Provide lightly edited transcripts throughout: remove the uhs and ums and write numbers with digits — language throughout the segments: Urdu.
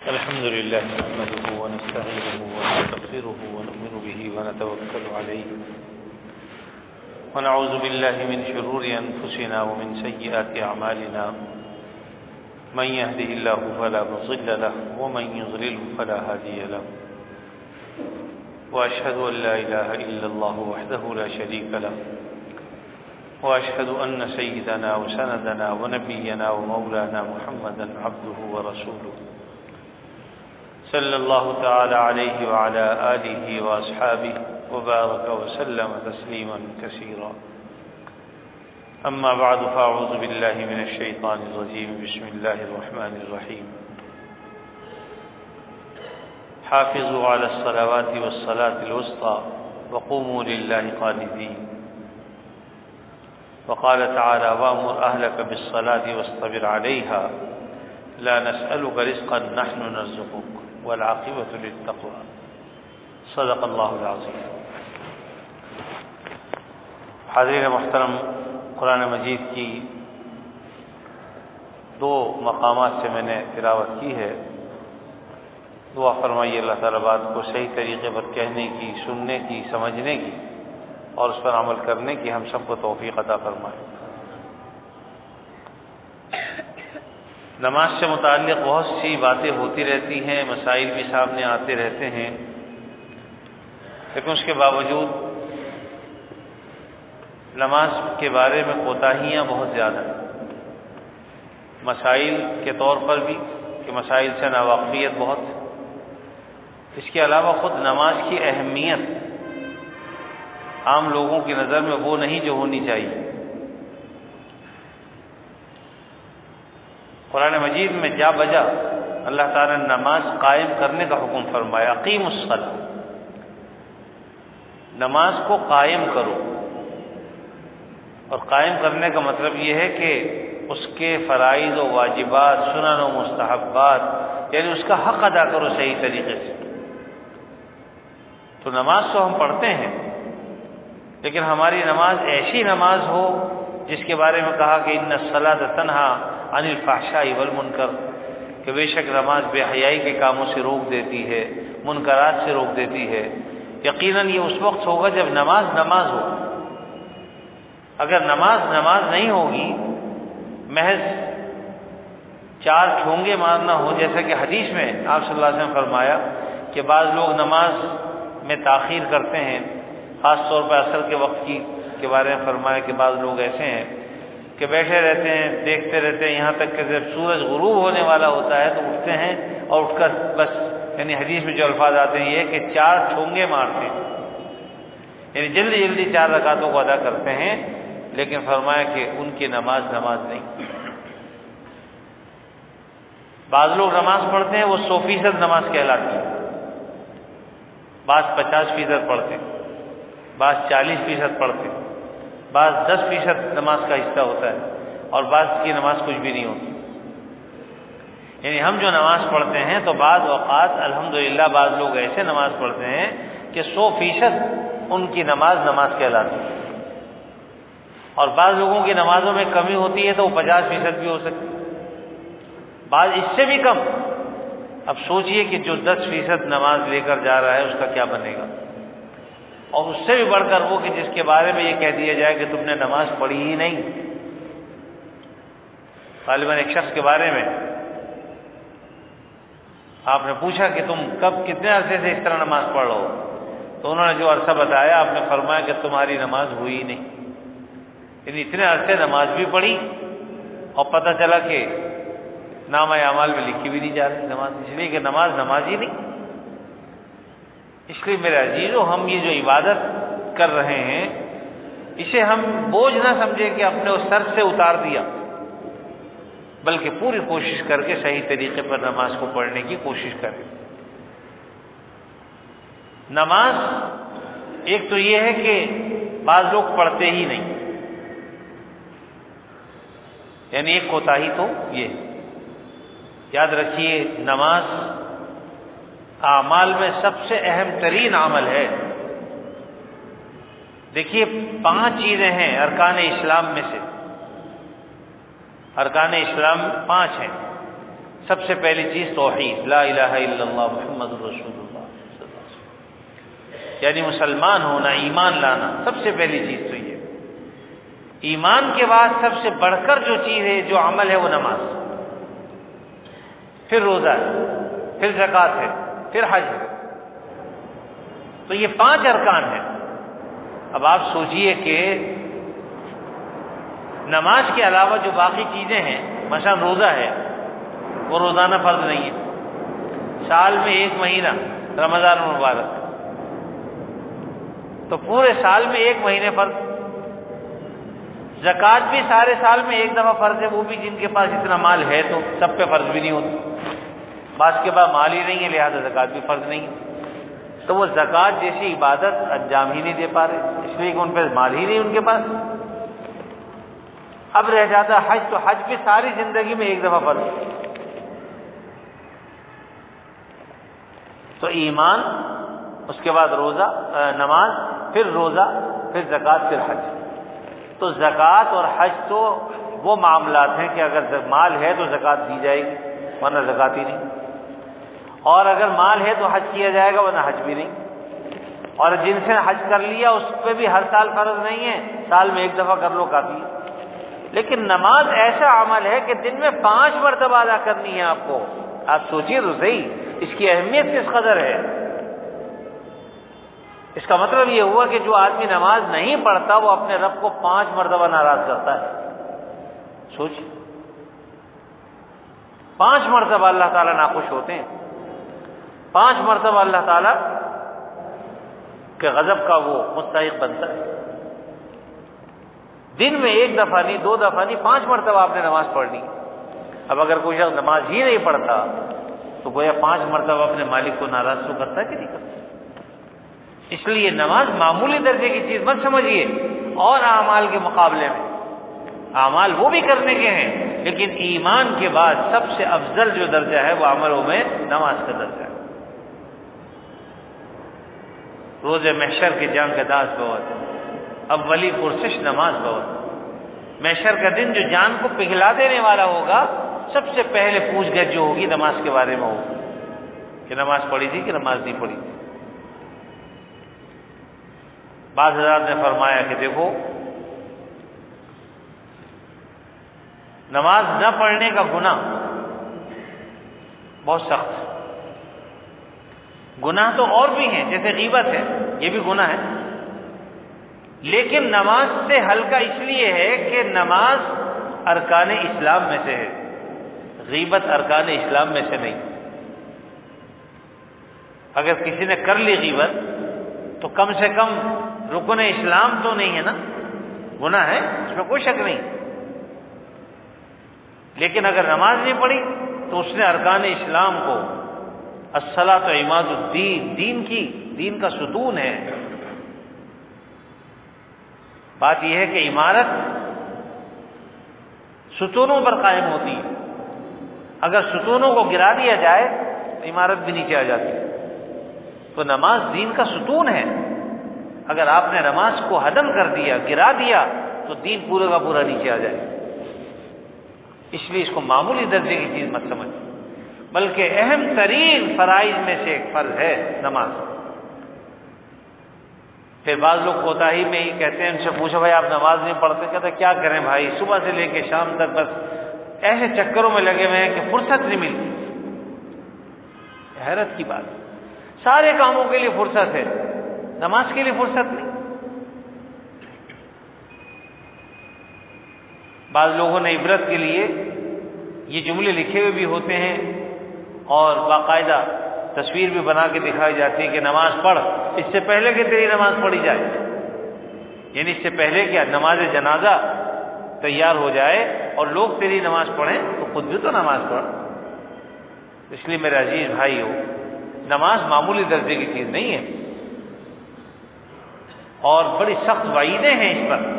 الحمد لله نحمده ونستعينه ونستغفره ونؤمن به ونتوكل عليه ونعوذ بالله من شرور أنفسنا ومن سيئات أعمالنا من يهده الله فلا مضل له ومن يضلله فلا هادي له وأشهد أن لا إله إلا الله وحده لا شريك له وأشهد أن سيدنا وسندنا ونبينا ومولانا محمدا عبده ورسوله صلى الله تعالى عليه وعلى آله وأصحابه وبارك وسلم تسليما كثيرا. أما بعد فأعوذ بالله من الشيطان الرجيم. بسم الله الرحمن الرحيم. حافظوا على الصلوات والصلاة الوسطى وقوموا لله قانتين. وقال تعالى وأمر أهلك بالصلاة واصطبر عليها لا نسألك رزقا نحن نرزقك والعاقبة للتقوى. صدق اللہ العظیم. حاضرین محترم، قرآن مجید کی دو مقامات سے میں نے تلاوت کی ہے. دعا فرمائیے اللہ تعالیٰ بات کو صحیح طریقے پر کہنے کی، سننے کی، سمجھنے کی اور اس پر عمل کرنے کی ہم سب کو توفیق عطا فرمائے. نماز سے متعلق بہت سی باتیں ہوتی رہتی ہیں، مسائل بھی سامنے آتے رہتے ہیں، لیکن اس کے باوجود نماز کے بارے میں کوتاہیاں بہت زیادہ ہیں. مسائل کے طور پر بھی کہ مسائل سے ناواقفیت بہت ہے. اس کے علاوہ خود نماز کی اہمیت عام لوگوں کی نظر میں وہ نہیں جو ہونی چاہیے. قرآن مجید میں جا بجا اللہ تعالیٰ نے نماز قائم کرنے کا حکم فرمایا. اقیموا الصلاۃ، نماز کو قائم کرو. اور قائم کرنے کا مطلب یہ ہے کہ اس کے فرائض و واجبات، سنن و مستحبات، یعنی اس کا حق ادا کرو صحیح طریقے سے. تو نماز تو ہم پڑھتے ہیں، لیکن ہماری نماز ایسی نماز ہو جس کے بارے میں کہا کہ ان الصلاۃ تنہی عن الفحشاء والمنکر، کہ بے شک نماز بے حیائی کے کاموں سے روک دیتی ہے، منکرات سے روک دیتی ہے. یقیناً یہ اس وقت ہوگا جب نماز نماز ہو. اگر نماز نماز نہیں ہوگی، محض چار ٹھونگے مارنا ہو، جیسا کہ حدیث میں آپ صلی اللہ علیہ وسلم فرمایا کہ بعض لوگ نماز میں تاخیر کرتے ہیں، خاص طور پر عصر کے وقت کے بارے میں فرمایا کہ بعض لوگ ایسے ہیں کہ بیٹھے رہتے ہیں، دیکھتے رہتے ہیں، یہاں تک کہ جب سورج غروب ہونے والا ہوتا ہے تو اٹھتے ہیں اور اٹھ کر بس، یعنی حدیث میں جو الفاظ آتے ہیں یہ کہ چار ٹھونگے مارتے ہیں، یعنی جلدی جلدی 4 رکعتوں کو ادا کرتے ہیں. لیکن فرمایا کہ ان کی نماز نماز نہیں. بعض لوگ نماز پڑھتے ہیں وہ 100% نماز کہلاتی ہے. بعض 50% پڑھتے ہیں، بعض 40% پڑھتے ہیں، بعض 10% نماز کا حصہ ہوتا ہے اور بعض کی نماز کچھ بھی نہیں ہوتی. یعنی ہم جو نماز پڑھتے ہیں تو بعض اوقات الحمدللہ بعض لوگ ایسے نماز پڑھتے ہیں کہ 100% ان کی نماز نماز کہلاتی ہے. اور بعض لوگوں کی نمازوں میں کمی ہوتی ہے تو وہ 50% بھی ہو سکتی، بعض اس سے بھی کم. اب سوچئے کہ جو 10% نماز لے کر جا رہا ہے اس کا کیا بنے گا، اور اس سے بھی بڑھ کر وہ کہ جس کے بارے میں یہ کہہ دیا جائے کہ تم نے نماز پڑھی ہی نہیں. غالباً ایک شخص کے بارے میں آپ نے پوچھا کہ تم کتنے عرصے سے اس طرح نماز پڑھ رہے ہو، تو انہوں نے جو عرصہ بتایا آپ نے فرمایا کہ تمہاری نماز ہوئی ہی نہیں. یعنی اتنے عرصے نماز بھی پڑھی اور پتہ چلا کہ نامہ اعمال میں لکھی بھی نہیں جا رہی نماز، اس لیے کہ نماز نماز ہی نہیں. اس لیے میرے عزیزو، ہم یہ جو عبادت کر رہے ہیں اسے ہم بوجھ نہ سمجھیں کہ اپنے اس سر سے اتار دیا، بلکہ پوری کوشش کر کے صحیح طریقے پر نماز کو پڑھنے کی کوشش کریں. نماز ایک تو یہ ہے کہ بعض لوگ پڑھتے ہی نہیں، یعنی ایک کوتاہی تو یہ. یاد رکھیے نماز اعمال میں سب سے اہم ترین عمل ہے. دیکھیے 5 چیزیں ہیں ارکان اسلام میں سے. ارکان اسلام 5 ہیں. سب سے پہلی چیز توحید، لا الہ الا اللہ محمد رسول اللہ صلی اللہ علیہ وسلم، یعنی مسلمان ہونا، ایمان لانا، سب سے پہلی چیز تو یہ۔ ایمان کے بعد سب سے بڑھ کر جو چیز ہے، جو عمل ہے، وہ نماز، پھر روزہ ہے، پھر زکوٰۃ ہے، پھر حج ہے۔ تو یہ 5 ارکان ہیں۔ اب آپ سوچئے کہ نماز کے علاوہ جو باقی چیزیں ہیں، مثلا روزہ ہے، وہ روزانہ فرض نہیں ہے، سال میں 1 مہینہ رمضان المبارک، تو پورے سال میں 1 مہینے فرض۔ زکوٰۃ بھی سارے سال میں 1 دفعہ فرض ہے، وہ بھی جن کے پاس اتنا مال ہے، تو سب پہ فرض بھی نہیں ہوتا، بعض کے پاس مال ہی نہیں ہے، لہذا زکوٰۃ بھی فرض نہیں ہے، تو وہ زکوٰۃ جیسی عبادت انجام ہی نہیں دے پا رہے، اس لیے کہ ان پہ مال ہی نہیں ان کے پاس۔ اب رہ جاتا حج، تو حج بھی ساری زندگی میں 1 دفعہ فرض۔ تو ایمان، اس کے بعد روزہ، نماز، پھر روزہ، پھر زکوٰۃ، پھر حج۔ تو زکوٰۃ اور حج تو وہ معاملات ہیں کہ اگر مال ہے تو زکوٰۃ دی جائے گی، ورنہ زکوٰۃ ہی نہیں، اور اگر مال ہے تو حج کیا جائے گا، ورنہ حج بھی نہیں۔ اور جن سے حج کر لیا اس پہ بھی ہر سال فرض نہیں ہے، سال میں 1 دفعہ کر لو کافی ہے۔ لیکن نماز ایسا عمل ہے کہ دن میں 5 مرتبہ ادا کرنی ہے آپ کو۔ آپ سوچیے تو صحیح اس کی اہمیت کس قدر ہے۔ اس کا مطلب یہ ہوا کہ جو آدمی نماز نہیں پڑھتا وہ اپنے رب کو 5 مرتبہ ناراض کرتا ہے۔ سوچ، 5 مرتبہ اللہ تعالیٰ ناخوش ہوتے ہیں، 5 مرتبہ اللہ تعالیٰ کے غضب کا وہ مستحق بنتا ہے۔ دن میں 1 دفعہ نہیں، 2 دفعہ نہیں، 5 مرتبہ آپ نے نماز پڑھنی۔ اب اگر کوئی شخص نماز ہی نہیں پڑھتا تو گویا 5 مرتبہ اپنے مالک کو ناراض تو کرتا ہے کہ نہیں کرتا۔ اس لیے نماز معمولی درجے کی چیز مت سمجھیے، اور اعمال کے مقابلے میں اعمال وہ بھی کرنے کے ہیں، لیکن ایمان کے بعد سب سے افضل جو درجہ ہے وہ عملوں میں نماز کا درجہ ہے۔ روز محشر کے جان کا داس بہت، اولی پرسش نماز بہت۔ محشر کا دن جو جان کو پگھلا دینے والا ہوگا، سب سے پہلے پوچھ گچھ جو ہوگی نماز کے بارے میں ہوگی کہ نماز پڑھی تھی کہ نماز نہیں پڑھی تھی۔ بعض حضرات نے فرمایا کہ دیکھو، نماز نہ پڑھنے کا گناہ بہت سخت ہے۔ گناہ تو اور بھی ہیں، جیسے غیبت ہے، یہ بھی گناہ ہے، لیکن نماز سے ہلکا اس لیے ہے کہ نماز ارکان اسلام میں سے ہے، غیبت ارکان اسلام میں سے نہیں۔ اگر کسی نے کر لی غیبت تو کم سے کم رکن اسلام تو نہیں ہے نا، گناہ ہے، اس میں کوئی شک نہیں، لیکن اگر نماز نہیں پڑھی تو اس نے ارکان اسلام کو، الصلاۃ عماد الدین، دین کا ستون ہے۔ بات یہ ہے کہ عمارت ستونوں پر قائم ہوتی ہے، اگر ستونوں کو گرا دیا جائے تو عمارت بھی نیچے آ جاتی ہے۔ تو نماز دین کا ستون ہے، اگر آپ نے نماز کو ہدم کر دیا، گرا دیا، تو دین پورا کا پورا نیچے آ جائے۔ اس لیے اس کو معمولی درجے کی چیز مت سمجھ، بلکہ اہم ترین فرائض میں سے ایک فرض ہے نماز۔ پھر بعض لوگ کوتاہی میں ہی کہتے ہیں، ان سے پوچھو بھائی آپ نماز نہیں پڑھتے، کہتے کیا کریں بھائی، صبح سے لے کے شام تک بس ایسے چکروں میں لگے ہوئے ہیں کہ فرصت نہیں ملتی۔ حیرت کی بات، سارے کاموں کے لیے فرصت ہے، نماز کے لیے فرصت نہیں۔ بعض لوگوں نے عبرت کے لیے یہ جملے لکھے ہوئے بھی ہوتے ہیں، اور باقاعدہ تصویر بھی بنا کے دکھائی جاتی ہے کہ نماز پڑھ اس سے پہلے کہ تیری نماز پڑھی جائے، یعنی اس سے پہلے کہ نماز جنازہ تیار ہو جائے اور لوگ تیری نماز پڑھیں تو خود بھی تو نماز پڑھ۔ اس لیے میرے عزیز بھائی ہو، نماز معمولی درجے کی چیز نہیں ہے، اور بڑی سخت وعیدیں ہیں اس پر۔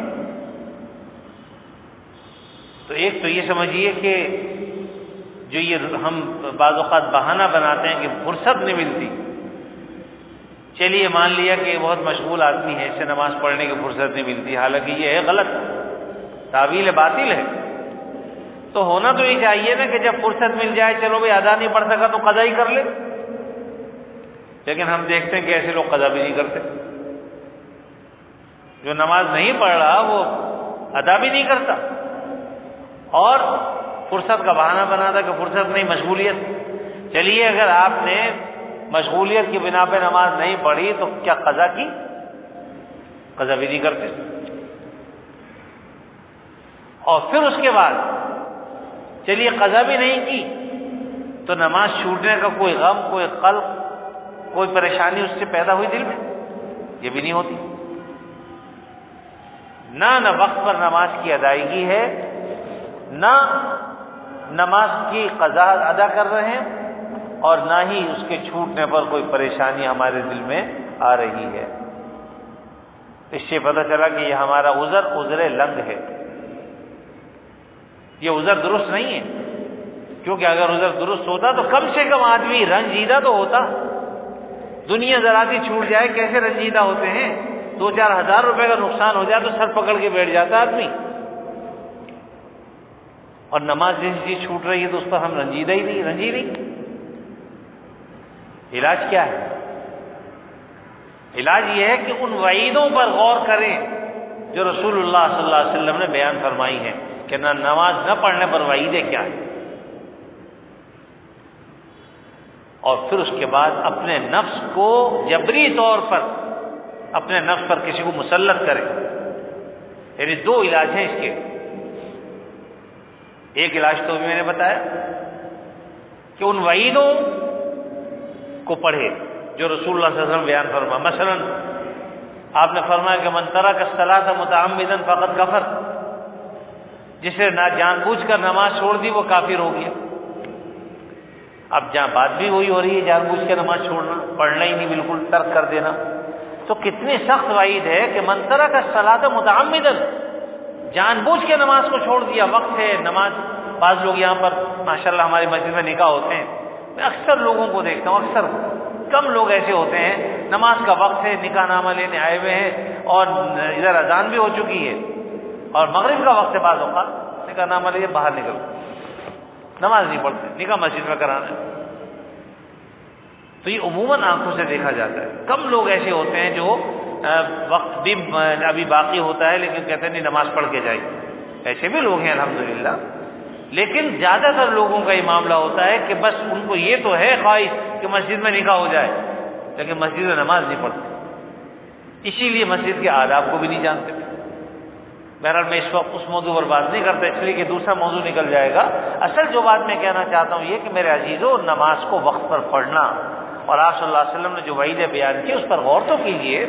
تو ایک تو یہ سمجھیے کہ جو یہ ہم بعض اوقات بہانہ بناتے ہیں کہ فرصت نہیں ملتی، چلیے مان لیا کہ بہت مشغول آدمی ہے، اس سے نماز پڑھنے کی فرصت نہیں ملتی، حالانکہ یہ ہے غلط، تعویل باطل ہے۔ تو ہونا تو یہ چاہیے نا کہ جب فرصت مل جائے چلو بھائی ادا نہیں پڑھ سکا تو قضا ہی کر لے، لیکن ہم دیکھتے ہیں کہ ایسے لوگ قضا بھی نہیں کرتے. جو نماز نہیں پڑھ رہا وہ ادا بھی نہیں کرتا اور فرصت کا بہانہ بناتا کہ فرصت نہیں، مشغولیت. چلیے اگر آپ نے مشغولیت کی بنا پہ نماز نہیں پڑھی تو کیا قضا کی؟ قضا بھی نہیں کرتے. اور پھر اس کے بعد چلیے قضا بھی نہیں کی تو نماز چھوٹنے کا کوئی غم، کوئی قلق، کوئی پریشانی اس سے پیدا ہوئی دل میں؟ یہ بھی نہیں ہوتی. نہ وقت پر نماز کی ادائیگی ہے، نہ نماز کی قضا ادا کر رہے ہیں، اور نہ ہی اس کے چھوٹنے پر کوئی پریشانی ہمارے دل میں آ رہی ہے. اس سے پتہ چلا کہ یہ ہمارا عذر لنگ ہے، یہ عذر درست نہیں ہے. کیونکہ اگر عذر درست ہوتا تو کم سے کم آدمی رنجیدہ تو ہوتا. دنیا ذرا سی چھوٹ جائے کیسے رنجیدہ ہوتے ہیں، 2-4 ہزار روپے کا نقصان ہو جائے تو سر پکڑ کے بیٹھ جاتا آدمی. اور نماز جیسی چیز چھوٹ رہی ہے تو اس پر ہم رنجیدہ ہی نہیں، رنجی نہیں. علاج کیا ہے؟ علاج یہ ہے کہ ان وعیدوں پر غور کریں جو رسول اللہ صلی اللہ علیہ وسلم نے بیان فرمائی ہیں کہ نہ نماز نہ پڑھنے پر وعیدیں کیا ہیں، اور پھر اس کے بعد اپنے نفس کو جبری طور پر اپنے نفس پر کسی کو مسلط کریں. یعنی 2 علاج ہیں اس کے. ایک علاج تو بھی میں نے بتایا کہ ان وعیدوں کو پڑھے جو رسول اللہ صلی اللہ علیہ وسلم بیان فرما. مثلا آپ نے فرمایا کہ من ترک الصلاۃ متعمدا فقد کفر، جس نے نہ جان بوجھ کر نماز چھوڑ دی وہ کافر ہو گیا. اب جہاں بات بھی وہی ہو رہی ہے، جان بوجھ کے نماز چھوڑنا، پڑھنا ہی نہیں، بالکل ترک کر دینا. تو کتنی سخت وعید ہے کہ من ترک الصلاۃ متعمدا، جان بوجھ کے نماز کو چھوڑ دیا. وقت ہے نماز. بعض لوگ یہاں پر ماشاءاللہ ہماری مسجد میں نکاح ہوتے ہیں، میں اکثر لوگوں کو دیکھتا ہوں، اکثر کم لوگ ایسے ہوتے ہیں نماز کا وقت ہے، نکاح نامہ لینے آئے ہوئے ہیں اور ادھر اذان بھی ہو چکی ہے اور مغرب کا وقت ہے، بعض اوقات نکاح نامہ لیے باہر نکل، نماز نہیں پڑھتے، نکاح مسجد میں کرانا ہے. تو یہ عموماً آنکھوں سے دیکھا جاتا ہے. کم لوگ ایسے ہوتے ہیں جو وقت بھی ابھی باقی ہوتا ہے لیکن کہتے ہیں نہیں نماز پڑھ کے جائیں. ایسے بھی لوگ ہیں الحمدللہ، لیکن زیادہ تر لوگوں کا یہ معاملہ ہوتا ہے کہ بس ان کو یہ تو ہے خواہش کہ مسجد میں نکاح ہو جائے، لیکن مسجد میں نماز نہیں پڑھتے. اسی لیے مسجد کے آداب کو بھی نہیں جانتے. بہرحال میں اس وقت اس موضوع پر بات نہیں کرتا، اس لیے کہ دوسرا موضوع نکل جائے گا. اصل جو بات میں کہنا چاہتا ہوں یہ کہ میرے عزیزوں، نماز کو وقت پر پڑھنا اور آپ صلی اللہ علیہ وسلم نے جو وعیدیں بیان کی اس پر غور تو کیجیے.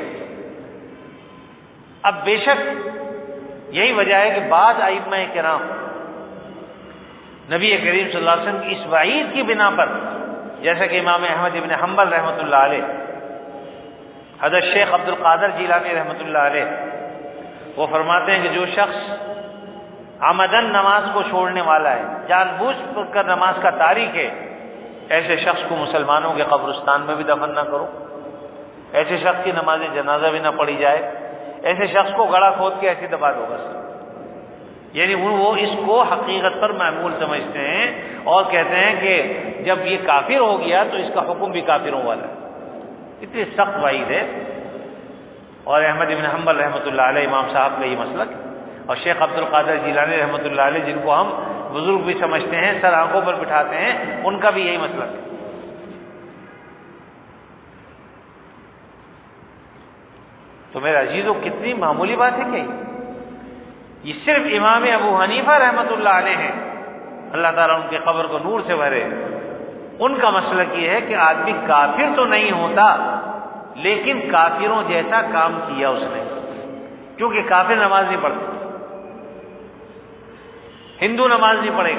اب بے شک یہی وجہ ہے کہ بعض ائمہ کرام نبی کریم صلی اللہ علیہ وسلم کی اس وعید کی بنا پر، جیسا کہ امام احمد ابن حنبل رحمۃ اللہ علیہ، حضرت شیخ عبد القادر جیلانی رحمۃ اللہ علیہ، وہ فرماتے ہیں کہ جو شخص عمدن نماز کو چھوڑنے والا ہے، جان بوجھ کر نماز کا تارک ہے، ایسے شخص کو مسلمانوں کے قبرستان میں بھی دفن نہ کرو، ایسے شخص کی نماز جنازہ بھی نہ پڑھی جائے، ایسے شخص کو گڑا کھود کے ایسے دبا دو بس. یعنی وہ اس کو حقیقت پر معمول سمجھتے ہیں اور کہتے ہیں کہ جب یہ کافر ہو گیا تو اس کا حکم بھی کافروں والا ہے. اتنی سخت وعید ہے. اور احمد بن حنبل رحمۃ اللہ علیہ امام صاحب کا یہ مسلک، اور شیخ عبد القادر جیلانی رحمۃ اللہ علیہ جن کو ہم بزرگ بھی سمجھتے ہیں، سر آنکھوں پر بٹھاتے ہیں، ان کا بھی یہی مسلک ہے. تو میرے عزیزوں کتنی معمولی بات ہے کہ یہ صرف امام ابو حنیفہ رحمۃ اللہ علیہ ہیں، اللہ تعالیٰ ان کے قبر کو نور سے بھرے، ان کا مسلک یہ ہے کہ آدمی کافر تو نہیں ہوتا لیکن کافروں جیسا کام کیا اس نے. کیونکہ کافر نماز نہیں پڑھتے، ہندو نماز نہیں پڑھے،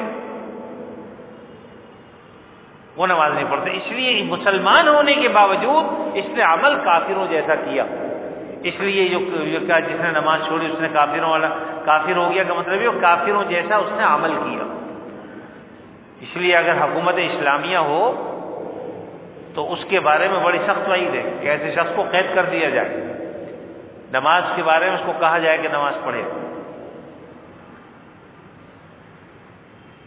وہ نماز نہیں پڑھتے، اس لیے مسلمان ہونے کے باوجود اس نے عمل کافروں جیسا کیا. اس لیے جو جس نے نماز چھوڑی اس نے کافروں والا کافر ہو گیا کا مطلب یہ کافروں جیسا اس نے عمل کیا. اس لیے اگر حکومت اسلامیہ ہو تو اس کے بارے میں بڑی سخت وعید ہے کہ ایسے شخص کو قید کر دیا جائے، نماز کے بارے میں اس کو کہا جائے کہ نماز پڑھے.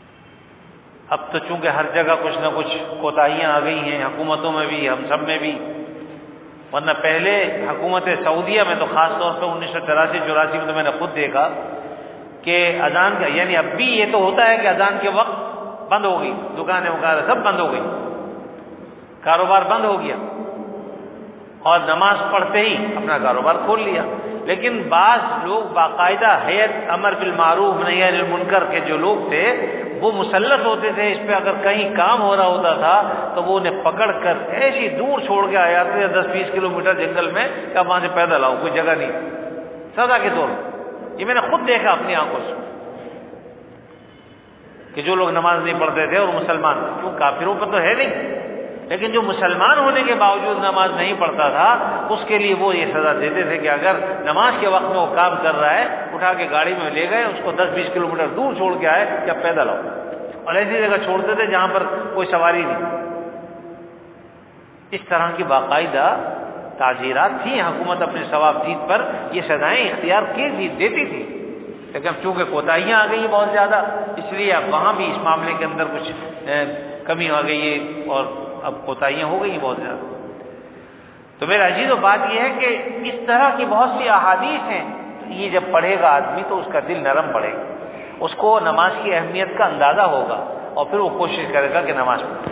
اب تو چونکہ ہر جگہ کچھ نہ کچھ کوتاہیاں آ گئی ہیں، حکومتوں میں بھی، ہم سب میں بھی، ورنہ پہلے حکومت سعودیہ میں تو خاص طور پہ 1983-84 میں تو میں نے خود دیکھا کہ اذان کا، یعنی اب بھی یہ تو ہوتا ہے کہ اذان کے وقت بند ہو گئی، دکانیں وغیرہ سب بند ہو گئی، کاروبار بند ہو گیا، اور نماز پڑھتے ہی اپنا کاروبار کھول لیا۔ لیکن بعض لوگ باقاعدہ ہیئت امر بالمعروف نہی عن المنکر کے جو لوگ تھے وہ مسلط ہوتے تھے اس پہ، اگر کہیں کام ہو رہا ہوتا تھا تو وہ انہیں پکڑ کر ایسی دور چھوڑ کے آ جاتے تھے 10-20 کلومیٹر جنگل میں، کہ آپ وہاں سے پیدل آؤ، کوئی جگہ نہیں، سزا کے طور پر۔ یہ میں نے خود دیکھا اپنی آنکھوں سے کہ جو لوگ نماز نہیں پڑھتے تھے اور مسلمان، کیوں کافروں پر تو ہے نہیں، لیکن جو مسلمان ہونے کے باوجود نماز نہیں پڑھتا تھا اس کے لیے وہ یہ سزا دیتے تھے کہ اگر نماز کے وقت میں وہ کام کر رہا ہے، اٹھا کے گاڑی میں لے گئے، اس کو 10-20 کلومیٹر دور چھوڑ کے آئے کہ آپ پیدل آؤ، اور ایسی جگہ چھوڑتے تھے جہاں پر کوئی سواری نہیں۔ اس طرح کی باقاعدہ تعزیرات تھیں، حکومت اپنے ثوابدید پر یہ سزائیں اختیار کی تھی، دیتی تھی، لیکن اب چونکہ کوتاہیاں آ گئی ہیں بہت زیادہ، اس لیے اب وہاں بھی اس معاملے کے اندر کچھ کمی آ گئی ہے، اور اب کوتاہیاں ہو گئی ہیں بہت زیادہ۔ تو میرا عزیزو بات یہ ہے کہ اس طرح کی بہت سی احادیث ہیں، یہ جب پڑھے گا آدمی تو اس کا دل نرم پڑے گا، اس کو نماز کی اہمیت کا اندازہ ہوگا، اور پھر وہ کوشش کرے گا کہ نماز پڑھے۔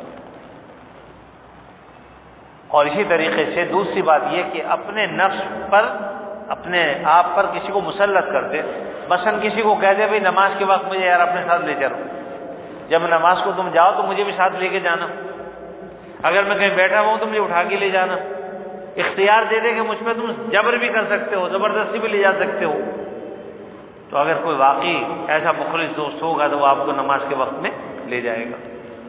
اور اسی طریقے سے دوسری بات یہ کہ اپنے نفس پر، اپنے آپ پر کسی کو مسلط کر دے، مثلاً کسی کو کہہ دے بھائی نماز کے وقت مجھے یار اپنے ساتھ لے چلو، جب نماز کو تم جاؤ تو مجھے بھی ساتھ لے کے جانا، اگر میں کہیں بیٹھا ہوا ہوں تو مجھے اٹھا کے لے جانا، اختیار دے دے کہ مجھ میں تم جبر بھی کر سکتے ہو، زبردستی بھی لے جا سکتے ہو۔ تو اگر کوئی واقعی ایسا مخلص دوست ہوگا تو وہ آپ کو نماز کے وقت میں لے جائے گا۔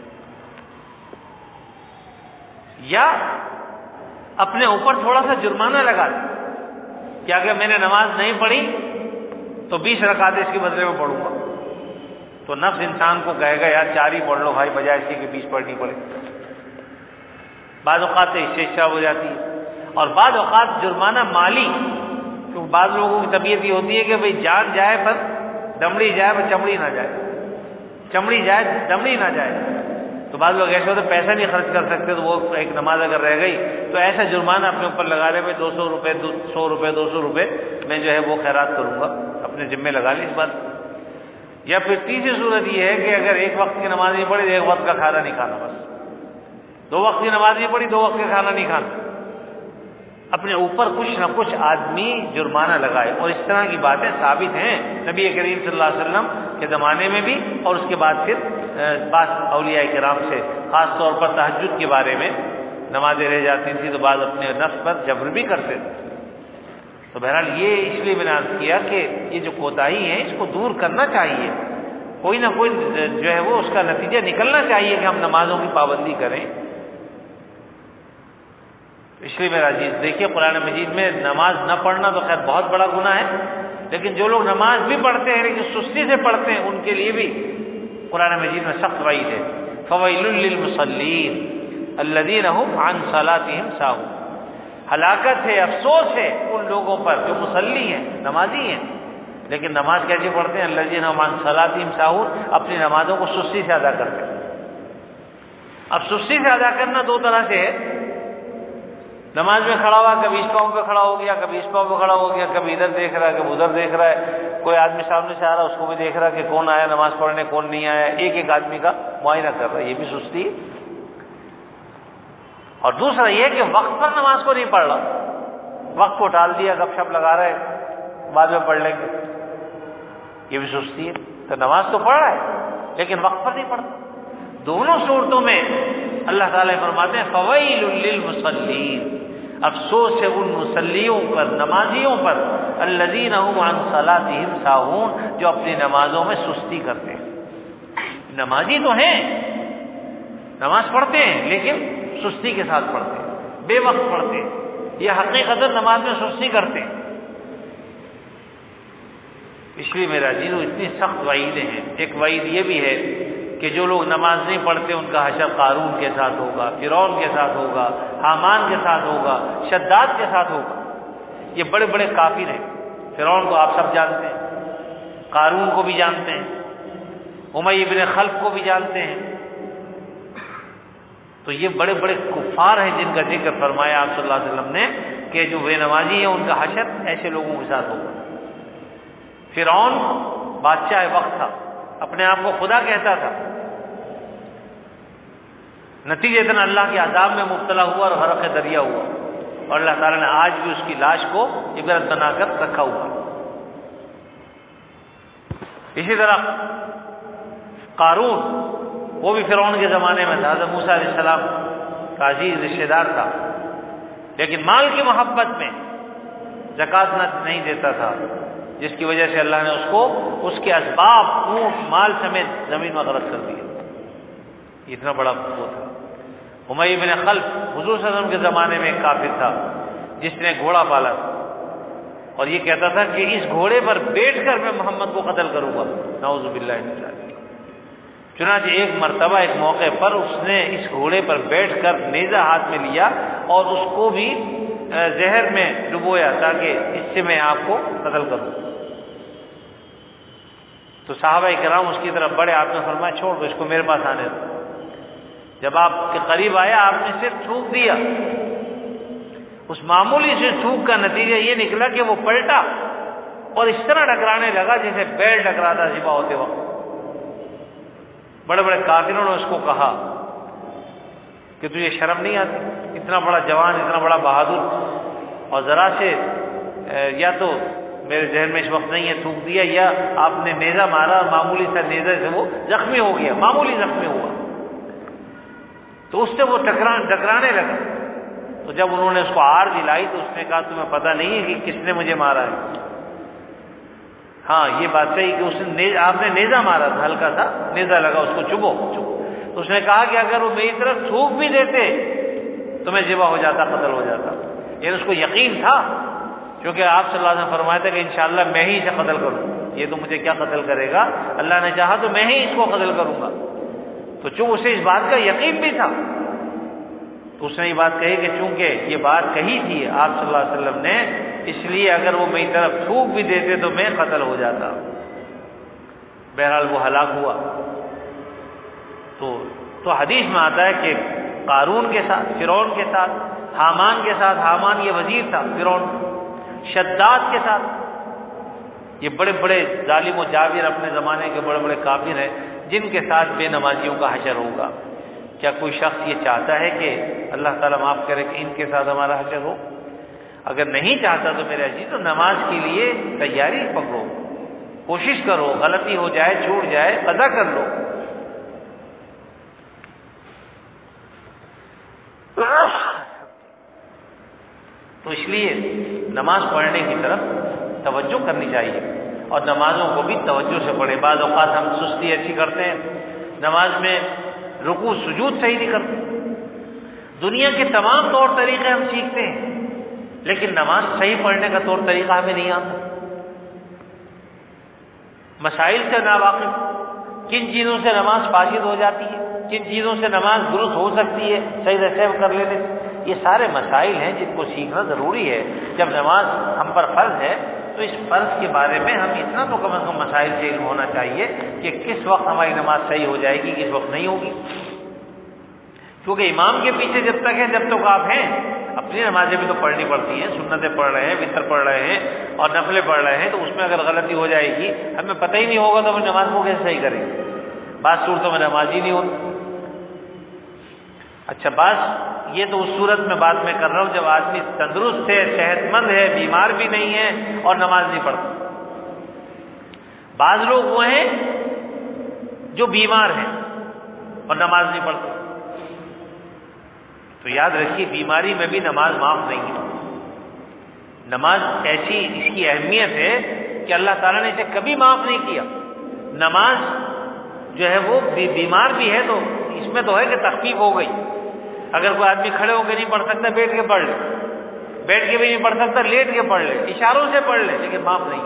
یا اپنے اوپر تھوڑا سا جرمانہ لگا دے کہ اگر میں نے نماز نہیں پڑھی تو 20 رکعتیں اس کے بدلے میں پڑھوں گا، تو نفس انسان کو کہے گا یار 4 ہی پڑھ لو بھائی، بجائے اس کے 20 پڑھنی پڑے۔ بعض اوقات استشفاء ہو جاتی ہے، اور بعض اوقات جرمانہ مالی، کیونکہ بعض لوگوں کی طبیعت یہ ہوتی ہے کہ بھئی جان جائے پر دمڑی جائے پر چمڑی نہ جائے، چمڑی جائے دمڑی نہ جائے، تو بعض لوگ ایسے ہوتے پیسہ نہیں خرچ کر سکتے، تو وہ ایک نماز اگر رہ گئی تو ایسا جرمانہ اپنے اوپر لگا لے، 200 روپے 100 روپے 200 روپے میں جو ہے وہ خیرات کروں گا، اپنے ذمے لگا لی اس بات۔ یا پھر تیسری صورت یہ ہے کہ اگر ایک وقت کی نماز نہیں پڑھی، ایک وقت کا کھانا نہیں کھانا، بس 2 وقت کی نماز نہیں پڑھی، 2 وقت کا کھانا نہیں کھانا، اپنے اوپر کچھ نہ کچھ آدمی جرمانہ لگائے۔ اور اس طرح کی باتیں ثابت ہیں نبی کریم صلی اللہ علیہ وسلم کے زمانے میں بھی، اور اس کے بعد پھر بعض اولیاء کرام سے، خاص طور پر تہجد کے بارے میں نمازیں رہ جاتی تھیں تو بعض اپنے نفس پر جبر بھی کرتے تھے۔ تو بہرحال یہ اس لیے میں نے عرض کیا کہ یہ جو کوتاہی ہے اس کو دور کرنا چاہیے، کوئی نہ کوئی جو ہے وہ اس کا نتیجہ نکلنا چاہیے کہ ہم نمازوں کی پابندی کریں۔ اس لیے میرا عزیز دیکھیے قرآن مجید میں نماز نہ پڑھنا تو خیر بہت بڑا گناہ ہے، لیکن جو لوگ نماز بھی پڑھتے ہیں لیکن سستی سے پڑھتے ہیں ان کے لیے بھی قرآن مجید میں سخت وعید ہے۔ فویل للمصلین الذین هم عن صلاتهم ساہون، ہلاکت ہے، افسوس ہے ان لوگوں پر جو مصلی ہیں، نمازی ہیں، لیکن نماز کیسے پڑھتے ہیں؟ الذین هم عن صلاتهم ساہون، اپنی نمازوں کو سستی سے ادا کرتے ہیں۔ اب سستی سے ادا کرنا 2 طرح سے ہے، نماز میں کھڑا ہوا، کبھی اس پاؤں پہ کھڑا ہو گیا، کبھی اس پاؤں پہ کھڑا ہو گیا، کبھی ادھر دیکھ رہا ہے، کبھی ادھر دیکھ رہا ہے، کوئی آدمی سامنے سے آ رہا ہے اس کو بھی دیکھ رہا ہے کہ کون آیا نماز پڑھنے کون نہیں آیا، ایک آدمی کا معائنہ کر رہا ہے، یہ بھی سستی ہے۔ اور دوسرا یہ کہ وقت پر نماز کو نہیں پڑھ رہا، وقت کو ٹال دیا، گپ شپ لگا رہے بعد میں پڑھ لیں گے، یہ بھی سستی ہے۔ تو نماز تو پڑھ رہا ہے لیکن وقت پر نہیں پڑھتا۔ دونوں صورتوں میں اللہ تعالیٰ فرماتے ہیں فویل للمصلین، افسوس ہے ان مصلیوں پر، نمازیوں پر، الذین هم عن صلاتهم ساہون، جو اپنی نمازوں میں سستی کرتے ہیں۔ نمازی تو ہیں، نماز پڑھتے ہیں لیکن سستی کے ساتھ پڑھتے ہیں، بے وقت پڑھتے ہیں، یہ حقیقت نماز میں سستی کرتے ہیں۔ اس لیے میرا عزیزو اتنی سخت وعیدیں ہیں۔ ایک وعید یہ بھی ہے کہ جو لوگ نماز نہیں پڑھتے ان کا حشر قارون کے ساتھ ہوگا، فرعون کے ساتھ ہوگا، حامان کے ساتھ ہوگا، شداد کے ساتھ ہوگا۔ یہ بڑے بڑے کافر ہیں۔ فرعون کو آپ سب جانتے ہیں، قارون کو بھی جانتے ہیں، امیہ بن خلف کو بھی جانتے ہیں. تو یہ بڑے بڑے کفار ہیں جن کا ذکر فرمایا آپ صلی اللہ علیہ وسلم نے کہ جو بے نمازی ہیں ان کا حشر ایسے لوگوں کے ساتھ ہوگا. فرعون بادشاہ وقت تھا، اپنے آپ کو خدا کہتا تھا، نتیجتاً اللہ کے عذاب میں مبتلا ہوا اور غرق دریا ہوا، اور اللہ تعالیٰ نے آج بھی اس کی لاش کو عبرت بنا کر رکھا ہوا. اسی طرح قارون، وہ بھی فرعون کے زمانے میں تھا، حضرت موسیٰ علیہ السلام کا عزیز رشتہ دار تھا، لیکن مال کی محبت میں زکوٰۃ نہیں دیتا تھا، جس کی وجہ سے اللہ نے اس کو اس کے اسباب اونٹ مال سمیت زمین میں غرق کر دیا. اتنا بڑا وہ تھا. امیہ بن خلف حضور صلی اللہ علیہ وسلم کے زمانے میں ایک کافر تھا جس نے گھوڑا پالا اور یہ کہتا تھا کہ اس گھوڑے پر بیٹھ کر میں محمد کو قتل کروں گا. نعوذ باللہ من ذلک. چنانچہ ایک مرتبہ ایک موقع پر اس نے اس گھوڑے پر بیٹھ کر نیزہ ہاتھ میں لیا اور اس کو بھی زہر میں ڈبویا تاکہ اس سے میں آپ کو قتل کروں. تو صحابہ کرام اس کی طرف بڑے، آپ نے فرمایا چھوڑ دو اس کو، میرے پاس آنے دو. جب آپ کے قریب آیا آپ نے صرف تھوک دیا. اس معمولی سے تھوک کا نتیجہ یہ نکلا کہ وہ پلٹا اور اس طرح ٹکرانے لگا جیسے بیل ٹکراتا ذبح ہوتے وقت. بڑے بڑے کافروں نے اس کو کہا کہ تجھے شرم نہیں آتی؟ اتنا بڑا جوان، اتنا بڑا بہادر، اور ذرا سے یا تو میرے ذہن میں اس وقت نہیں ہے تھوک دیا، یا آپ نے نیزہ مارا، معمولی سا نیزے سے وہ زخمی ہو گیا، معمولی زخمی ہوا. تو اس سے وہ ٹکرانے لگا. تو جب انہوں نے اس کو آڑ دلائی تو اس نے کہا تمہیں پتہ نہیں ہے کہ کس نے مجھے مارا ہے؟ ہاں یہ بات صحیح کہ آپ نے نیزہ مارا تھا، ہلکا سا نیزہ لگا، اس کو چبو. تو اس نے کہا کہ اگر وہ میری طرف تھوک بھی دیتے تو میں ذبح ہو جاتا، قتل ہو جاتا. یعنی اس کو یقین تھا، کیونکہ آپ صلی اللہ علیہ وسلم فرمایا تھا کہ انشاءاللہ میں ہی اسے قتل کروں. یہ تو مجھے کیا قتل کرے گا، اللہ نے چاہا تو میں ہی اس کو قتل کروں گا. تو چونکہ اسے اس بات کا یقین بھی تھا تو اس نے یہ بات کہی کہ چونکہ یہ بات کہی تھی آپ صلی اللہ علیہ وسلم نے، اس لیے اگر وہ میری طرف تھوک بھی دیتے تو میں قتل ہو جاتا. بہرحال وہ ہلاک ہوا. تو حدیث میں آتا ہے کہ قارون کے ساتھ، فرعون کے ساتھ، حامان کے ساتھ، حامان یہ وزیر تھا فرعون، شداد کے ساتھ، یہ بڑے بڑے ظالم و جابر اپنے زمانے کے بڑے بڑے کافر ہیں جن کے ساتھ بے نمازیوں کا حشر ہوگا. کیا کوئی شخص یہ چاہتا ہے کہ اللہ تعالیٰ معاف کرے کہ ان کے ساتھ ہمارا حشر ہو؟ اگر نہیں چاہتا تو میرے عزیز تو نماز کے لیے تیاری پکڑو، کوشش کرو، غلطی ہو جائے، چھوٹ جائے، قضا کر لو. تو اس لیے نماز پڑھنے کی طرف توجہ کرنی چاہیے اور نمازوں کو بھی توجہ سے پڑھیں. بعض اوقات ہم سستی ایسی کرتے ہیں، نماز میں رکوع سجود صحیح نہیں کرتے. دنیا کے تمام طور طریقے ہم سیکھتے ہیں لیکن نماز صحیح پڑھنے کا طور طریقہ ہمیں نہیں آتا. مسائل سے ناواقف، کن چیزوں سے نماز فاسد ہو جاتی ہے، کن چیزوں سے نماز درست ہو سکتی ہے صحیح سے کر لینے سے، یہ سارے مسائل ہیں جن کو سیکھنا ضروری ہے. جب نماز ہم پر فرض ہے تو اس فرض کے بارے میں ہم اتنا تو کم از کم مسائل سے علم ہونا چاہیے کہ کس وقت ہماری نماز صحیح ہو جائے گی، کس وقت نہیں ہوگی. کیونکہ امام کے پیچھے جب تک ہیں، جب تک آپ ہیں، اپنی نمازیں بھی تو پڑھنی پڑتی ہیں، سنتیں پڑھ رہے ہیں، وتر پڑھ رہے ہیں اور نفلیں پڑھ رہے ہیں، تو اس میں اگر غلطی ہو جائے گی، ہمیں پتہ ہی نہیں ہوگا تو ہم نماز کو کیسے صحیح کریں گے؟ بعض صورتوں میں نماز ہی نہیں ہوتی. اچھا بعض، یہ تو اس صورت میں بات میں کر رہا ہوں جب آدمی تندرست ہے، صحت مند ہے، بیمار بھی نہیں ہے اور نماز نہیں پڑھتا. بعض لوگ وہ ہیں جو بیمار ہیں اور نماز نہیں پڑھتے. تو یاد رکھیے بیماری میں بھی نماز معاف نہیں ہے. نماز ایسی، اس کی اہمیت ہے کہ اللہ تعالیٰ نے اسے کبھی معاف نہیں کیا. نماز جو ہے وہ بیمار بھی ہے تو اس میں تو ہے کہ تخفیف ہو گئی. اگر کوئی آدمی کھڑے ہو کے نہیں پڑھ سکتا بیٹھ کے پڑھ لے، بیٹھ کے بھی نہیں پڑھ سکتا لیٹ کے پڑھ لے، اشاروں سے پڑھ لے، لیکن معاف نہیں.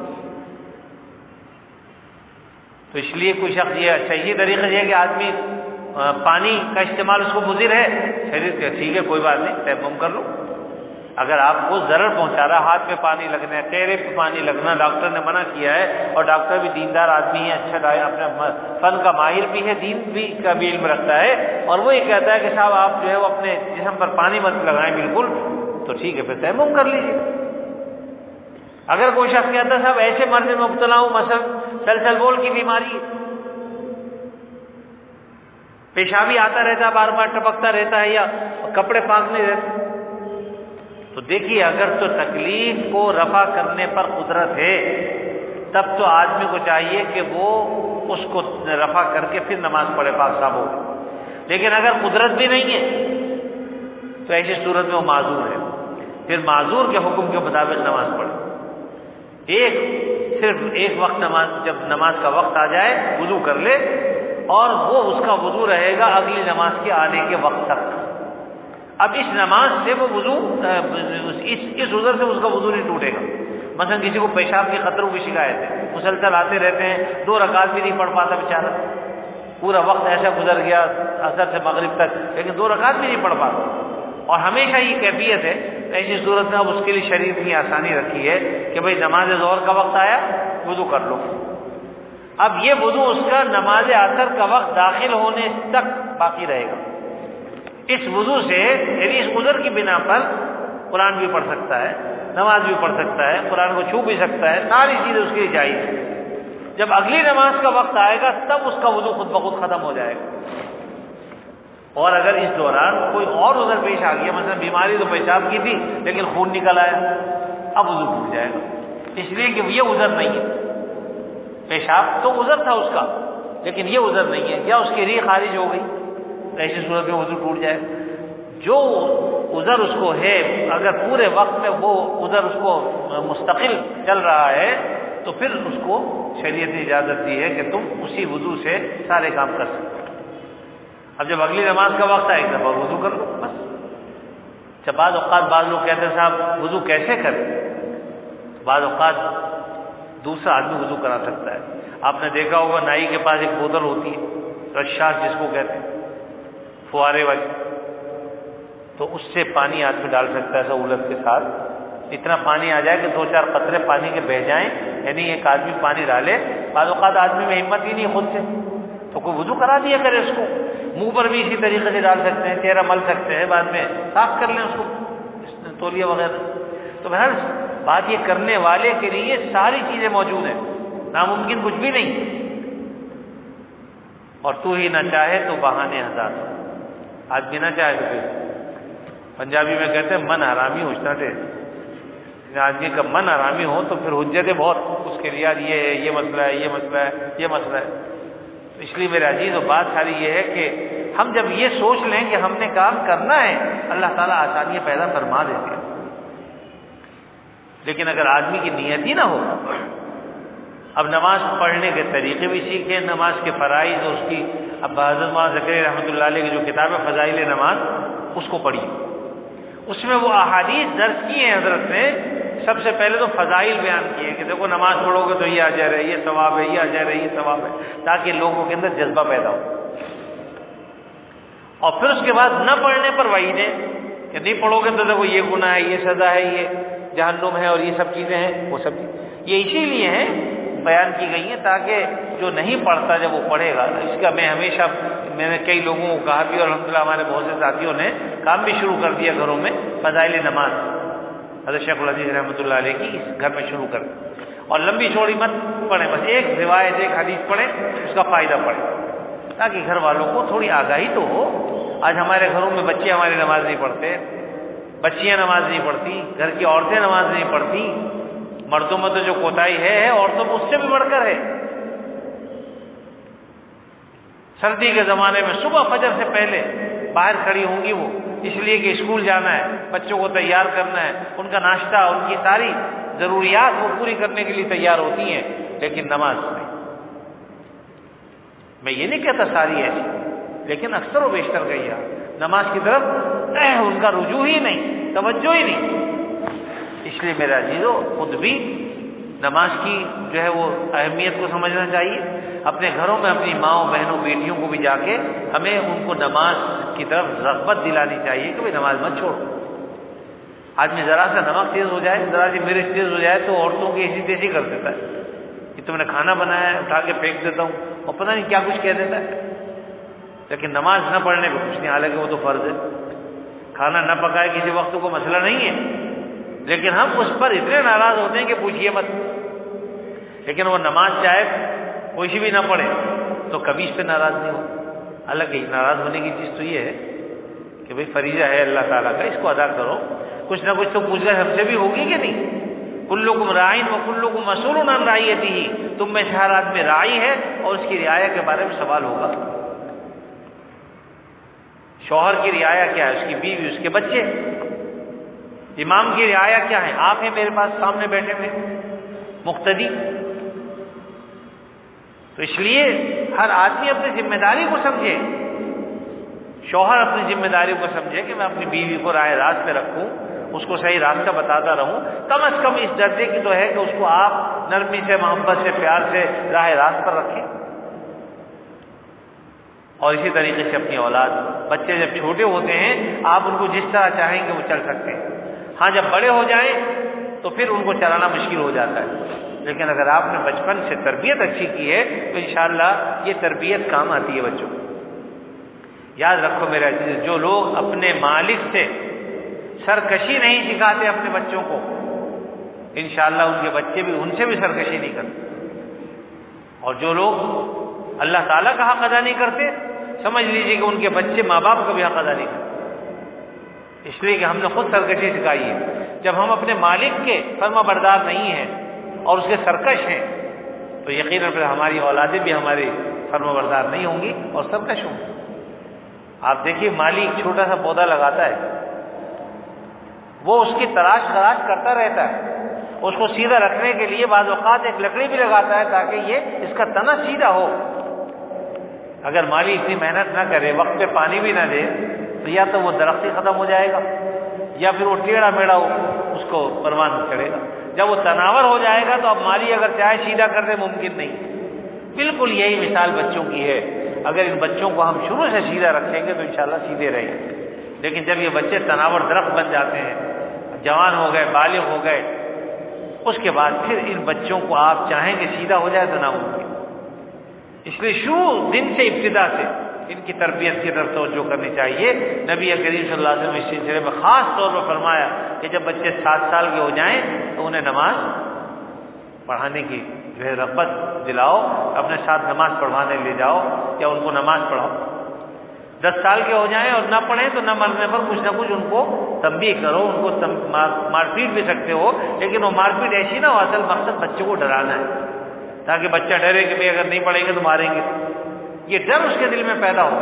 تو اس لیے کوئی شخص یہ اچھا یہ طریقہ یہ ہے کہ آدمی پانی کا استعمال اس کو مضر ہے، شریر کا ٹھیک ہے کوئی بات نہیں، تیمم کر لو. اگر آپ کو ضرر پہنچا رہا، ہاتھ پہ پانی لگنا ہے، چہرے پہ پانی لگنا، ڈاکٹر نے منع کیا ہے، اور ڈاکٹر بھی دیندار آدمی ہے، اچھا اپنے فن کا ماہر بھی ہے، دین بھی کا بھی علم رکھتا ہے، اور وہ یہ کہتا ہے کہ صاحب آپ جو ہے وہ اپنے جسم پر پانی مت لگائیں بالکل، تو ٹھیک ہے، پھر تیمم کر لیجیے۔ اگر کوئی شخص کہتا ہے صاحب ایسے مرض میں مبتلا ہوں، مثلا سلسل بول کی بیماری، پیشابی آتا رہتا ہے، بار بار ٹپکتا رہتا ہے، یا کپڑے پاک نہیں رہتے، تو دیکھیے اگر تو تکلیف کو رفع کرنے پر قدرت ہے تب تو آدمی کو چاہیے کہ وہ اس کو رفع کر کے پھر نماز پڑھے، پاک صاحب ہو۔ لیکن اگر قدرت بھی نہیں ہے تو ایسی صورت میں وہ معذور ہے، پھر معذور کے حکم کے مطابق نماز پڑھے۔ صرف ایک وقت نماز، جب نماز کا وقت آ جائے وضو کر لے، اور وہ اس کا وضو رہے گا اگلی نماز کے آنے کے وقت تک۔ اب اس نماز سے وہ وضو، اس عذر سے اس کا وضو نہیں ٹوٹے گا۔ مثلا کسی کو پیشاب کے خطروں کی شکایت ہے، مسلسل آتے رہتے ہیں، 2 رکعت بھی نہیں پڑھ پاتا بیچارہ، پورا وقت ایسا گزر گیا عصر سے مغرب تک، لیکن 2 رکعت بھی نہیں پڑھ پاتا، اور ہمیشہ یہ کیفیت ہے، ایسی صورت میں اب اس کے لیے شریعت کی آسانی رکھی ہے کہ بھئی نماز ظہر کا وقت آیا وضو کر لو۔ اب یہ وضو اس کا نماز عصر کا وقت داخل ہونے تک باقی رہے گا۔ اس وضو سے، یعنی اس عذر کی بنا پر قرآن بھی پڑھ سکتا ہے، نماز بھی پڑھ سکتا ہے، قرآن کو چھو بھی سکتا ہے، ساری چیزیں اس کے لیے جائز ہیں۔ جب اگلی نماز کا وقت آئے گا تب اس کا وضو خود بخود ختم ہو جائے گا۔ اور اگر اس دوران کوئی اور عذر پیش آ گیا، مثلا بیماری تو پیشاب کی تھی لیکن خون نکل آیا، اب وضو ٹوٹ جائے گا، اس لیے کہ یہ عذر نہیں ہے۔ پیشاب تو عذر تھا اس کا، لیکن یہ عذر نہیں ہے، یا اس کی ریح خارج ہو گئی، ایسی صورت میں وضو ٹوٹ جائے۔ جو عذر اس کو ہے، اگر پورے وقت میں وہ عذر اس کو مستقل چل رہا ہے تو پھر اس کو شریعت نے اجازت دی ہے کہ تم اسی وضو سے سارے کام کر سکتے ہو۔ اب جب اگلی نماز کا وقت آئے ایک دفعہ وضو کر لو بس۔ جب بعض اوقات بعض لوگ کہتے ہیں صاحب وضو کیسے کریں، بعض اوقات دوسرا آدمی وضو کرا سکتا ہے۔ آپ نے دیکھا ہوگا نائی کے پاس ایک بوتل ہوتی ہے، رشاش جس کو کہتے ہیں، فوارے والی، تو اس سے پانی ہاتھ میں ڈال سکتا ہے سہولت کے ساتھ، اتنا پانی آ جائے کہ 2-4 قطرے پانی کے بہ جائیں، یعنی ایک آدمی پانی ڈالے۔ بعض اوقات آدمی میں ہمت ہی نہیں خود سے، تو کوئی وضو کرا دیا کرے اس کو۔ منہ پر بھی اسی طریقے سے ڈال سکتے ہیں، چہرہ مل سکتے ہیں، بعد میں صاف کر لیں اس کو تولیہ وغیرہ۔ تو بہرحال بات یہ کرنے والے کے لیے ساری چیزیں موجود ہیں، ناممکن کچھ بھی نہیں۔ اور تو ہی نہ چاہے تو بہانے ہزار، آدمی نہ چاہے تو پھر پنجابی میں کہتے ہیں من حرامی ہوشنا تھے، آدمی کا من حرامی ہو تو پھر حجتیں بہت اس کے لیے، یار یہ ہے، یہ مسئلہ ہے، یہ مسئلہ ہے، یہ مسئلہ ہے۔ اس لیے میرے عزیز و بات ساری یہ ہے کہ ہم جب یہ سوچ لیں کہ ہم نے کام کرنا ہے، اللہ تعالیٰ آسانیاں پیدا فرما دیتے ہیں۔ لیکن اگر آدمی کی نیت ہی نہ ہو، اب نماز پڑھنے کے طریقے بھی سیکھیں، نماز کے فرائض اور اس کی، اب حضرت مولانا زکریا رحمۃ اللہ علیہ کی جو کتاب ہے فضائل نماز، اس کو پڑھیے، اس میں وہ احادیث درج کی ہیں حضرت نے۔ سب سے پہلے تو فضائل بیان کیے کہ دیکھو نماز پڑھو گے تو یہ اجر ہے، یہ ثواب ہے، یہ اجر ہے، یہ ثواب ہے، تاکہ لوگوں کے اندر جذبہ پیدا ہو۔ اور پھر اس کے بعد نہ پڑھنے پر وعیدیں کہ نہیں پڑھو گے تو دیکھو یہ گناہ ہے، یہ سزا ہے، یہ جہنم ہے، اور یہ سب چیزیں ہیں، وہ سب یہ اسی لیے ہیں بیان کی گئی ہیں تاکہ جو نہیں پڑھتا جب وہ پڑھے گا۔ اس کا میں نے کئی لوگوں کو کہا بھی، اور الحمدللہ ہمارے بہت سے ساتھیوں نے کام بھی شروع کر دیا گھروں میں، فضائل نماز حضرت شیخ العزیز رحمۃ اللہ علیہ کی اس گھر میں شروع کر دی۔ اور لمبی چوڑی مت پڑھیں، بس ایک روایت، ایک حدیث پڑھیں، اس کا فائدہ پڑھیں، تاکہ گھر والوں کو تھوڑی آگاہی تو ہو۔ آج ہمارے گھروں میں بچے ہماری نماز نہیں پڑھتے، بچیاں نماز نہیں پڑھتی، گھر کی عورتیں نماز نہیں پڑھتی۔ مردوں میں تو جو کوتاہی ہے عورتوں میں اس سے بھی بڑھ کر ہے۔ سردی کے زمانے میں صبح فجر سے پہلے باہر کھڑی ہوں گی وہ، اس لیے کہ اسکول جانا ہے، بچوں کو تیار کرنا ہے، ان کا ناشتہ، ان کی ساری ضروریات وہ پوری کرنے کے لیے تیار ہوتی ہیں، لیکن نماز نہیں۔ میں یہ نہیں کہتا ساری ایسی، لیکن اکثر و بیشتر گئی نماز کی طرف ان کا رجوع ہی نہیں، توجہ ہی نہیں۔ اس لیے میرا عزیزو خود بھی نماز کی جو ہے وہ اہمیت کو سمجھنا چاہیے، اپنے گھروں میں اپنی ماؤں، بہنوں، بیٹیوں کو بھی جا کے ہمیں ان کو نماز کی طرف رغبت دلانی چاہیے کہ بھئی نماز مت چھوڑو۔ آدمی ذرا سا نمک تیز ہو جائے، ذرا سی مرچ تیز ہو جائے تو عورتوں کی ایسی تیزی کر دیتا ہے کہ تم نے کھانا بنایا ہے اٹھا کے پھینک دیتا ہوں، اور پتہ نہیں کیا کچھ کہہ دیتا ہے۔ لیکن نماز نہ پڑھنے پہ کچھ نہیں، حالانکہ وہ تو فرض ہے۔ کھانا نہ پکائے کسی وقت کو مسئلہ نہیں ہے، لیکن ہم اس پر اتنے ناراض ہوتے ہیں کہ پوچھئے مت۔ لیکن وہ نماز چاہے کوئی سی بھی نہ پڑھے تو کبھی اس پہ ناراض نہیں ہو۔ حالانکہ ناراض ہونے کی چیز تو یہ ہے کہ بھئی فریضہ ہے اللہ تعالیٰ کا، اس کو ادا کرو، کچھ نہ کچھ تو پوچھ گچھ ہم سے بھی ہوگی کہ نہیں۔ کلکم راعٍ وکلکم مسئول عن رعیتہ، تم میں سے ہر آدمی راعی ہے اور اس کی رعایا کے بارے میں سوال ہوگا۔ شوہر کی رعایا کیا ہے؟ اس کی بیوی، اس کے بچے۔ امام کی رعایا کیا ہے؟ آپ ہیں میرے پاس سامنے بیٹھے ہوئے مقتدی۔ تو اس لیے ہر آدمی اپنی ذمہ داری کو سمجھے، شوہر اپنی ذمہ داری کو سمجھے کہ میں اپنی بیوی کو راہ راست پہ رکھوں، اس کو صحیح راستہ بتاتا رہوں، کم از کم اس درجے کی تو ہے کہ اس کو آپ نرمی سے، محبت سے، پیار سے راہ راست پر رکھیں۔ اور اسی طریقے سے اپنی اولاد، بچے جب چھوٹے ہوتے ہیں آپ ان کو جس طرح چاہیں گے وہ چل سکتے ہیں، ہاں جب بڑے ہو جائیں تو پھر ان کو چلانا مشکل ہو جاتا ہے۔ لیکن اگر آپ نے بچپن سے تربیت اچھی کی ہے تو انشاءاللہ یہ تربیت کام آتی ہے بچوں کو۔ یاد رکھو میرے عزیز، جو لوگ اپنے مالک سے سرکشی نہیں سکھاتے اپنے بچوں کو، انشاءاللہ ان کے بچے بھی ان سے بھی سرکشی نہیں کرتے۔ اور جو لوگ اللہ تعالیٰ کا حق ادا نہیں کرتے، سمجھ لیجیے کہ ان کے بچے ماں باپ کا بھی حق ادا نہیں کرتے، اس لیے کہ ہم نے خود سرکشی سکھائی ہے۔ جب ہم اپنے مالک کے فرما بردار نہیں ہیں اور اس کے سرکش ہیں تو یقیناً پھر ہماری اولادیں بھی ہماری فرما بردار نہیں ہوں گی اور سرکش ہوں گی۔ آپ دیکھیے مالی ایک چھوٹا سا پودا لگاتا ہے، وہ اس کی تلاش کرتا رہتا ہے، اس کو سیدھا رکھنے کے لیے بعض اوقات ایک لکڑی بھی لگاتا ہے تاکہ یہ اس کا تنا سیدھا ہو۔ اگر مالی اتنی محنت نہ کرے، وقت پہ پانی بھی نہ دے تو یا تو وہ درخت ہی ختم ہو جائے گا یا پھر وہ ٹیڑھا میڑھا اس کو پروان چڑھے گا۔ جب وہ تناور ہو جائے گا تو اب مالی اگر چاہے سیدھا کر دے ممکن نہیں۔ بالکل یہی مثال بچوں کی ہے، اگر ان بچوں کو ہم شروع سے سیدھا رکھیں گے تو انشاءاللہ سیدھے رہیں گے۔ لیکن جب یہ بچے تناور درخت بن جاتے ہیں، جوان ہو گئے، بالغ ہو گئے، اس کے بعد پھر ان بچوں کو آپ چاہیں کہ سیدھا ہو جائے تو ناممکن۔ اس لیے شروع دن سے، ابتدا سے ان کی تربیت کی طرف توجہ کرنی چاہیے۔ نبی کریم صلی اللہ علیہ وسلم اس سلسلے میں خاص طور پر فرمایا کہ جب بچے 7 سال کے ہو جائیں تو انہیں نماز پڑھانے کی جو ہے رغبت دلاؤ، اپنے ساتھ نماز پڑھوانے لے جاؤ یا ان کو نماز پڑھاؤ۔ 10 سال کے ہو جائیں اور نہ پڑھیں تو نہ مرنے پر کچھ نہ کچھ ان کو تنبیہ کرو، ان کو مار پیٹ بھی سکتے ہو، لیکن وہ مار پیٹ ایسی نہ ہو، اصل مقصد بچے کو ڈرانا ہے تاکہ بچہ ڈرے کہ بھئی اگر نہیں پڑھیں گے تو ماریں گے، یہ ڈر اس کے دل میں پیدا ہو۔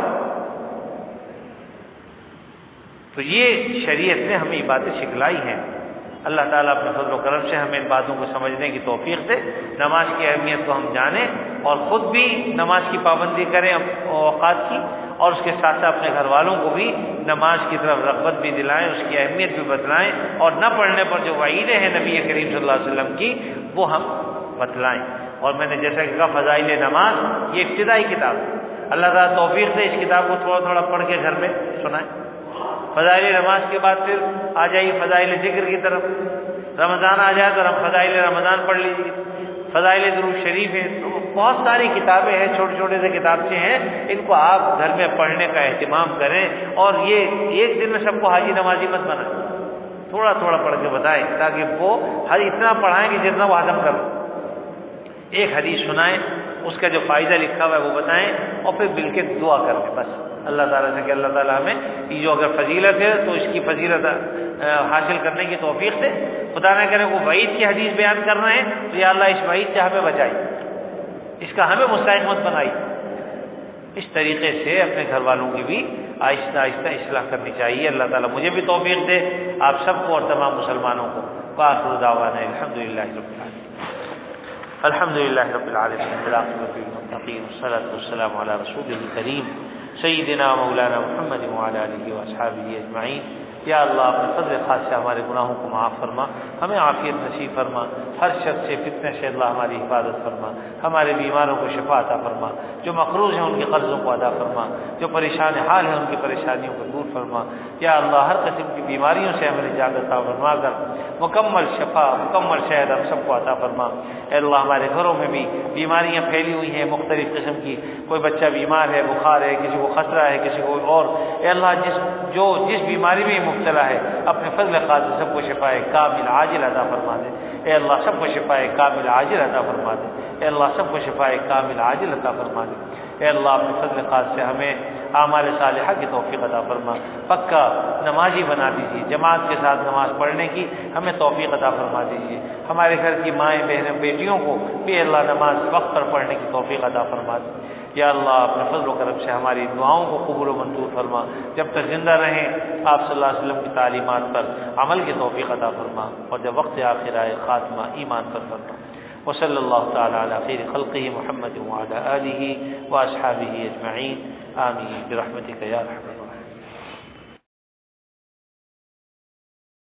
تو یہ شریعت نے ہمیں یہ باتیں سکھلائی ہیں۔ اللہ تعالیٰ اپنے فضل و کرم سے ہمیں ان باتوں کو سمجھنے کی توفیق دے، نماز کی اہمیت کو ہم جانیں اور خود بھی نماز کی پابندی کریں اوقات کی، اور اس کے ساتھ ساتھ اپنے گھر والوں کو بھی نماز کی طرف رغبت بھی دلائیں، اس کی اہمیت بھی بتلائیں، اور نہ پڑھنے پر جو وعیدیں ہیں نبی کریم صلی اللہ علیہ وسلم کی وہ ہم بتلائیں۔ اور میں نے جیسا کہ کہا فضائل نماز یہ ابتدائی کتاب، اللہ تعالیٰ توفیق دے اس کتاب کو تھوڑا تھوڑا پڑھ کے گھر میں سنائیں۔ فضائل نماز کے بعد پھر آ جائیے فضائل ذکر کی طرف۔ رمضان آ جائے تو فضائل رمضان پڑھ لیجیے، فضائل درود شریف ہیں، تو بہت ساری کتابیں ہیں، چھوٹے چھوٹے سے کتابچے ہیں، ان کو آپ گھر میں پڑھنے کا اہتمام کریں، اور یہ ایک دن میں سب کو حاجی نمازی مت بنائیں، تھوڑا تھوڑا پڑھ کے بتائیں تاکہ وہ ہر اتنا پڑھائیں کہ جتنا وہ ہضم کرو۔ ایک حدیث سنائیں، اس کا جو فائدہ لکھا ہوا ہے وہ بتائیں، اور پھر مل کے دعا کر دیں بس اللہ تعالیٰ سے کہ اللہ تعالیٰ ہمیں یہ جو اگر فضیلت ہے تو اس کی فضیلت حاصل کرنے کی توفیق دے۔ خدا نہ کرے وہ وعید کی حدیث بیان کر رہے ہیں تو یا اللہ اس وعید سے ہمیں بچائی، اس کا ہمیں مستحق مت بنائی۔ اس طریقے سے اپنے گھر والوں کی بھی آہستہ آہستہ اصلاح کرنی چاہیے۔ اللہ تعالیٰ مجھے بھی توفیق دے، آپ سب کو اور تمام مسلمانوں کو۔ وآخر دعوانا الحمدللہ رب العالمین، الحمدللہ رب العالمین والعاقبۃ للمتقین والصلاۃ والسلام علی رسول الکریم سیدنا مولانا محمد وعلی آلہ واصحابہ اجمعین۔ یا اللہ اپنے فضل خاص سے ہمارے گناہوں کو معاف فرما، ہمیں عافیت نصیب فرما، ہر شر سے فتنے سے اللہ ہماری حفاظت فرما، ہمارے بیماروں کو شفا عطا فرما، جو مقروض ہیں ان کے قرضوں کو ادا فرما، جو پریشان حال ہیں ان کی پریشانیوں کو دور فرما۔ یا اللہ ہر قسم کی بیماریوں سے ہمیں نجات عطا فرما کر مکمل شفا مکمل صحت ہم سب کو عطا فرما۔ اے اللہ ہمارے گھروں میں بھی بیماریاں پھیلی ہوئی ہیں مختلف قسم کی، کوئی بچہ بیمار ہے، بخار ہے، کسی کو خسرہ ہے، کسی کو اور، اے اللہ جس بیماری میں مبتلا ہے اپنے فضل خاص سب کو شفا کامل عاجل عطا فرما دے۔ اے اللہ سب کو شفا کامل عاجل عطا فرما دے۔ اے اللہ سب کو شفا کامل عاجل عطا فرما دے۔ اے اللہ اپنے فضل خاص سے ہمیں اعمال صالحہ کی توفیق عطا فرما، پکا نمازی بنا دیجیے، جماعت کے ساتھ نماز پڑھنے کی ہمیں توفیق عطا فرما دیجیے۔ ہمارے گھر کی مائیں بہنیں بیٹیوں کو بھی اللہ نماز وقت پر پڑھنے کی توفیق عطا فرما دے۔ یا اللہ اپنے فضل و کرم سے ہماری دعاؤں کو قبول و منظور فرما، جب تک زندہ رہیں آپ صلی اللہ علیہ وسلم کی تعلیمات پر عمل کی توفیق عطا فرما، اور جب وقت آخر آئے خاتمہ ایمان پر فرما۔ وصلی اللہ تعالی علی خیر خلقہ محمد وعلی آلہ واصحابہ اجمعین، آمین برحمتک یا ارحم۔